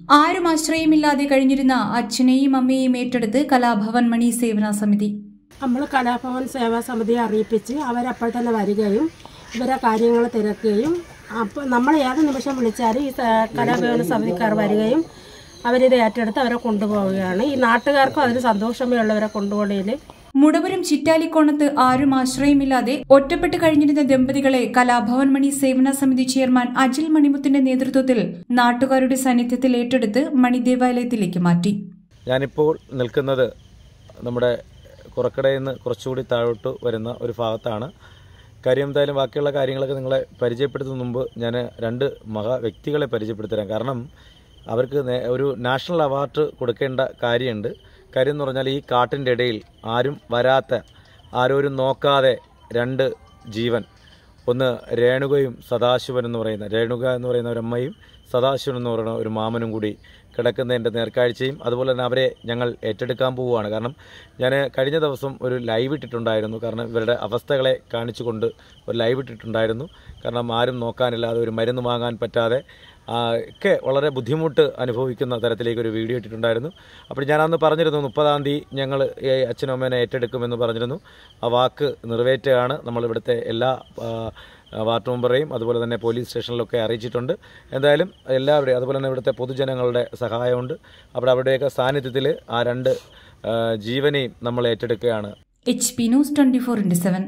ആരും ആശ്രയമില്ലാതെ കഴിഞ്ഞിരുന്ന അച്ഛനെയും അമ്മയെയും ഏറ്റെടുത്ത് കലാഭവൻ മണി സേവന സമിതി. നമ്മൾ കലാഭവൻ സേവാ സമിതിയെ അറിയിപ്പിച്ച് അവരപ്പോൾ തന്നെ വരികയും ഇവരെ കാര്യങ്ങൾ തിരക്കുകയും അപ്പോൾ നമ്മൾ ഏത് നിമിഷം വിളിച്ചാലും ഈ കലാഭവൻ സമിതിക്കാർ വരികയും അവരിത് ഏറ്റെടുത്ത് അവരെ കൊണ്ടുപോവുകയാണ്. ഈ നാട്ടുകാർക്കും അതിന് സന്തോഷമേ ഉള്ളവരെ കൊണ്ടുപോകണേൽ. മുടവരം ചിറ്റാലിക്കോണത്ത് ആരും ആശ്രയമില്ലാതെ ഒറ്റപ്പെട്ട് കഴിഞ്ഞിരുന്ന ദമ്പതികളെ കലാഭവൻ മണി സേവന സമിതി ചെയർമാൻ അജിൽ മണിമുത്തിന്റെ നേതൃത്വത്തിൽ നാട്ടുകാരുടെ സാന്നിധ്യത്തിൽ ഏറ്റെടുത്ത് മണി ദേവാലയത്തിലേക്ക് മാറ്റി. ഞാനിപ്പോൾ നിൽക്കുന്നത് നമ്മുടെ കുറക്കടയിൽ നിന്ന് കുറച്ചുകൂടി താഴോട്ട് വരുന്ന ഒരു ഭാഗത്താണ്. കാര്യം എന്തായാലും ബാക്കിയുള്ള കാര്യങ്ങളൊക്കെ നിങ്ങളെ പരിചയപ്പെടുത്തുന്ന മുമ്പ് ഞാൻ രണ്ട് മഹാ വ്യക്തികളെ പരിചയപ്പെടുത്തരാം. കാരണം അവർക്ക് ഒരു നാഷണൽ അവാർഡ് കൊടുക്കേണ്ട കാര്യമുണ്ട്. കാര്യം എന്ന് പറഞ്ഞാൽ ഈ കാട്ടിൻ്റെ ഇടയിൽ ആരും വരാത്ത, ആരോരും നോക്കാതെ രണ്ട് ജീവൻ, ഒന്ന് രേണുകയും സദാശിവൻ എന്ന് പറയുന്ന, രേണുക എന്ന് പറയുന്ന ഒരു അമ്മയും സദാശിവൻ എന്ന് പറയുന്ന ഒരു മാമനും കൂടി കിടക്കുന്നതിൻ്റെ നേർക്കാഴ്ചയും അതുപോലെ തന്നെ അവരെ ഞങ്ങൾ ഏറ്റെടുക്കാൻ പോവുകയാണ്. കാരണം ഞാൻ കഴിഞ്ഞ ദിവസം ഒരു ലൈവ് ഇട്ടിട്ടുണ്ടായിരുന്നു. കാരണം ഇവരുടെ അവസ്ഥകളെ കാണിച്ചുകൊണ്ട് ഒരു ലൈവ് ഇട്ടിട്ടുണ്ടായിരുന്നു. കാരണം ആരും നോക്കാനില്ലാതെ, ഒരു മരുന്ന് വാങ്ങാൻ പറ്റാതെ ഒക്കെ വളരെ ബുദ്ധിമുട്ട് അനുഭവിക്കുന്ന തരത്തിലേക്ക് ഒരു വീഡിയോ ഇട്ടിട്ടുണ്ടായിരുന്നു. അപ്പോൾ ഞാനന്ന് പറഞ്ഞിരുന്നു 30-ാം തീയതി ഞങ്ങൾ അച്ഛനും അമ്മേനെ ഏറ്റെടുക്കുമെന്ന് പറഞ്ഞിരുന്നു. ആ വാക്ക് നിറവേറ്റുകയാണ്. നമ്മളിവിടുത്തെ എല്ലാ വാർഡ് മെമ്പറേയും അതുപോലെ തന്നെ പോലീസ് സ്റ്റേഷനിലൊക്കെ അറിയിച്ചിട്ടുണ്ട്. എന്തായാലും എല്ലാവരുടെയും അതുപോലെ തന്നെ ഇവിടുത്തെ പൊതുജനങ്ങളുടെ സഹായമുണ്ട്. അപ്പോൾ അവരുടെയൊക്കെ സാന്നിധ്യത്തിൽ ആ രണ്ട് ജീവനെയും നമ്മൾ ഏറ്റെടുക്കുകയാണ്. HP News 24/7.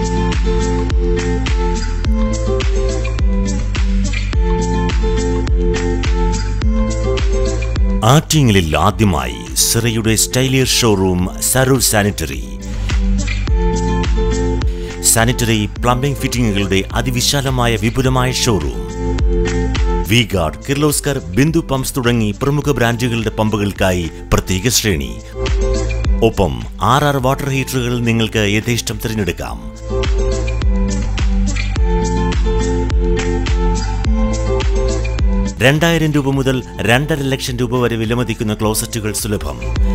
ആറ്റിങ്ങലിൽ ആദ്യമായി സിറയുടെ സ്റ്റൈലിയർ showroom Sarur sanitary. Sanitary plumbing ഫിറ്റിംഗുകളുടെ അതിവിശാലമായ വിപുലമായ ഷോറൂം. വി-ഗാർഡ്, കിർലോസ്കർ, ബിന്ദു പമ്പ്സ് തുടങ്ങി പ്രമുഖ ബ്രാൻഡുകളുടെ പമ്പുകൾക്കായി പ്രത്യേക ശ്രേണി. ഒപ്പം 6 വാട്ടർ ഹീറ്ററുകൾ നിങ്ങൾക്ക് യഥേഷ്ടം തിരഞ്ഞെടുക്കാം. ₹2000 മുതൽ 2.5 ലക്ഷം രൂപ വരെ വിലമതിക്കുന്ന ക്ലോസറ്റുകൾ സുലഭം.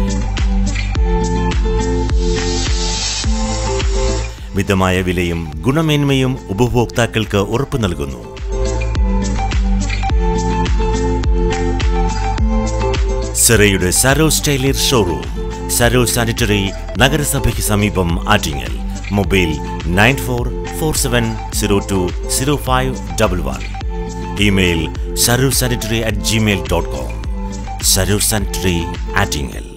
മിതമായ വിലയും ഗുണമേന്മയും ഉപഭോക്താക്കൾക്ക് ഉറപ്പു നൽകുന്നു. സിറയുടെ സരോ സ്റ്റൈലിയർ ഷോറൂം, സരോ സാനിറ്ററി, നഗരസഭയ്ക്ക് സമീപം, Attingal. Mobile 9447020511. Email sarursanitary@gmail.com. Sarur Sanitary, Attingel.